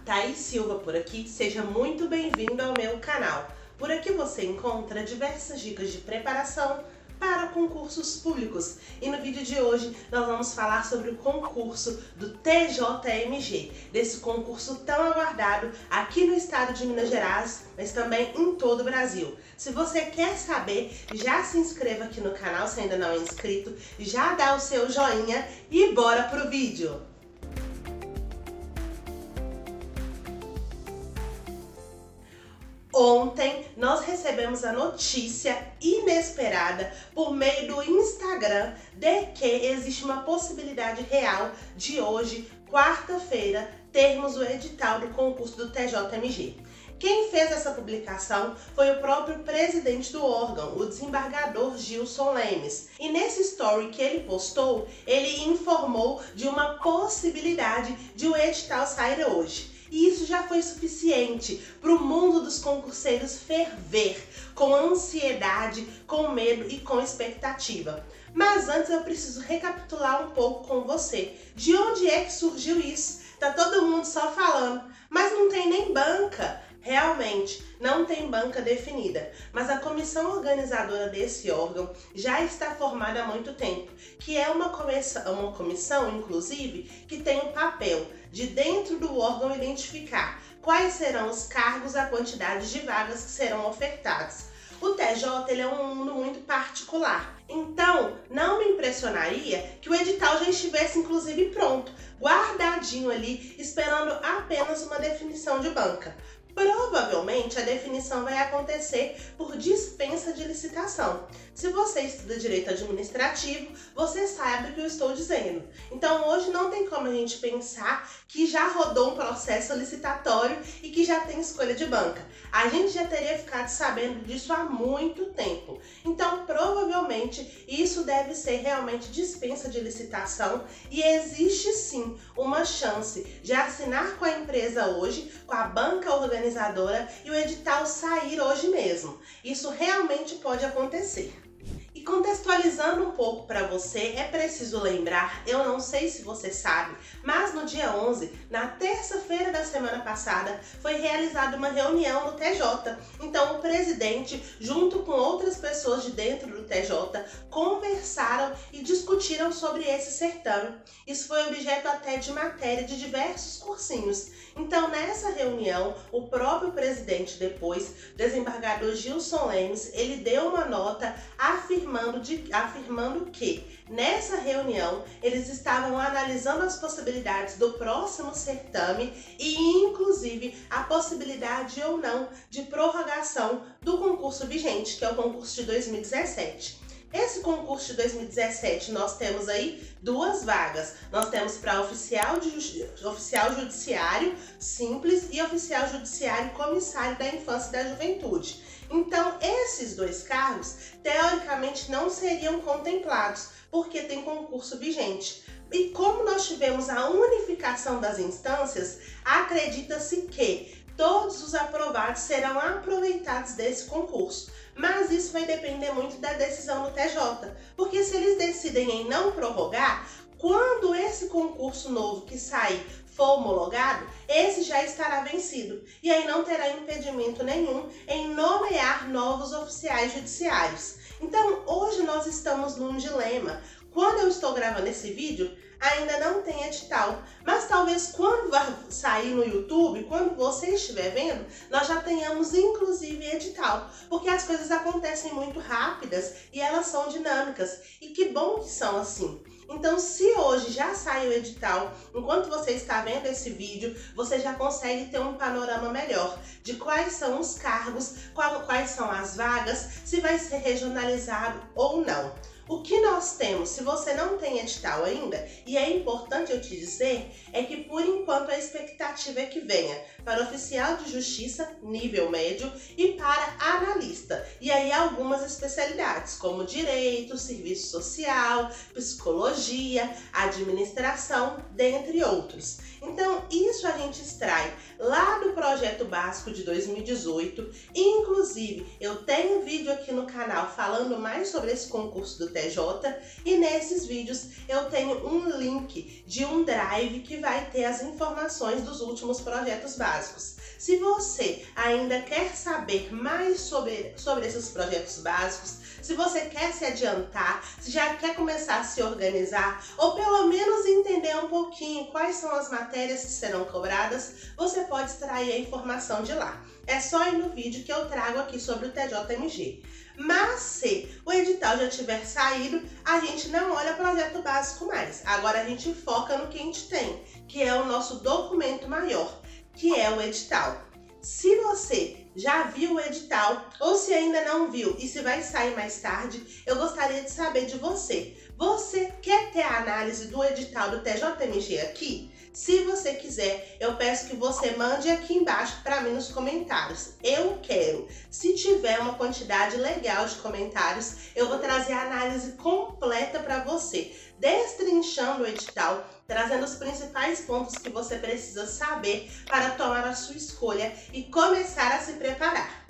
Thaís Silva por aqui, seja muito bem-vindo ao meu canal. Por aqui você encontra diversas dicas de preparação para concursos públicos. E no vídeo de hoje nós vamos falar sobre o concurso do TJMG, desse concurso tão aguardado aqui no estado de Minas Gerais, mas também em todo o Brasil. Se você quer saber, já se inscreva aqui no canal se ainda não é inscrito, já dá o seu joinha e bora pro vídeo! Ontem nós recebemos a notícia inesperada por meio do Instagram de que existe uma possibilidade real de hoje, quarta-feira, termos o edital do concurso do TJMG. Quem fez essa publicação foi o próprio presidente do órgão, o desembargador Gilson Lemes. E nesse story que ele postou, ele informou de uma possibilidade de o edital sair hoje. E isso já foi suficiente para o mundo dos concurseiros ferver, com ansiedade, com medo e com expectativa. Mas antes eu preciso recapitular um pouco com você. De onde é que surgiu isso? Tá todo mundo só falando, mas não tem nem banca. Realmente, não tem banca definida, mas a comissão organizadora desse órgão já está formada há muito tempo, que é uma comissão, inclusive, que tem o papel de dentro do órgão identificar quais serão os cargos, a quantidade de vagas que serão ofertadas. O TJ ele é um mundo muito particular, então não me impressionaria que o edital já estivesse inclusive pronto, guardadinho ali, esperando apenas uma definição de banca. Provavelmente a definição vai acontecer por dispensa de licitação. Se você estuda direito administrativo, você sabe o que eu estou dizendo. Então hoje não tem como a gente pensar que já rodou um processo licitatório e que já tem escolha de banca. A gente já teria ficado sabendo disso há muito tempo. Então provavelmente isso deve ser realmente dispensa de licitação e existe sim uma chance de assinar com a empresa hoje, com a banca organizadora e o edital sair hoje mesmo. Isso realmente pode acontecer. E contextualizando um pouco para você, é preciso lembrar, eu não sei se você sabe, mas no dia 11, na terça-feira da semana passada, foi realizada uma reunião no TJ. Então o presidente, junto com outras pessoas de dentro do TJ, conversaram e discutiram sobre esse certame. Isso foi objeto até de matéria de diversos cursinhos. Então nessa reunião, o próprio presidente depois, desembargador Gilson Lemes, ele deu uma nota afirmando que nessa reunião eles estavam analisando as possibilidades do próximo certame e inclusive a possibilidade ou não de prorrogação do concurso vigente, que é o concurso de 2017. Esse concurso de 2017 nós temos aí duas vagas. Nós temos para oficial judiciário simples e oficial judiciário comissário da infância e da juventude. Então esses dois cargos teoricamente não seriam contemplados porque tem concurso vigente. E como nós tivemos a unificação das instâncias, acredita-se que todos os aprovados serão aproveitados desse concurso. Mas isso vai depender muito da decisão do TJ, porque se eles decidem em não prorrogar, quando esse concurso novo que sair for homologado, esse já estará vencido e aí não terá impedimento nenhum em nomear novos oficiais judiciários. Então hoje nós estamos num dilema. Quando eu estou gravando esse vídeo, ainda não tem edital, mas talvez quando vai sair no YouTube, quando você estiver vendo, nós já tenhamos inclusive edital, porque as coisas acontecem muito rápidas e elas são dinâmicas, e que bom que são assim. Então se hoje já sai o edital, enquanto você está vendo esse vídeo, você já consegue ter um panorama melhor de quais são os cargos, quais são as vagas, se vai ser regionalizado ou não. O que nós temos, se você não tem edital ainda, e é importante eu te dizer, é que por enquanto a expectativa é que venha para oficial de justiça, nível médio, e para analista. E aí algumas especialidades, como direito, serviço social, psicologia, administração, dentre outros. Então isso a gente extrai lá do projeto projeto básico de 2018. Inclusive, eu tenho vídeo aqui no canal falando mais sobre esse concurso do TJ, e nesses vídeos eu tenho um link de um drive que vai ter as informações dos últimos projetos básicos. Se você ainda quer saber mais sobre esses projetos básicos, se você quer se adiantar, se já quer começar a se organizar, ou pelo menos entender um pouquinho quais são as matérias que serão cobradas, você pode extrair a informação de lá. É só ir no vídeo que eu trago aqui sobre o TJMG. Mas se o edital já tiver saído, a gente não olha projeto básico mais. Agora a gente foca no que a gente tem, que é o nosso documento maior, que é o edital. Se você já viu o edital ou se ainda não viu e se vai sair mais tarde, eu gostaria de saber de você. Você quer ter a análise do edital do TJMG aqui? Se você quiser, eu peço que você mande aqui embaixo para mim nos comentários. Eu quero. Se tiver uma quantidade legal de comentários, eu vou trazer a análise completa para você, destrinchando o edital, trazendo os principais pontos que você precisa saber para tomar a sua escolha e começar a se preparar.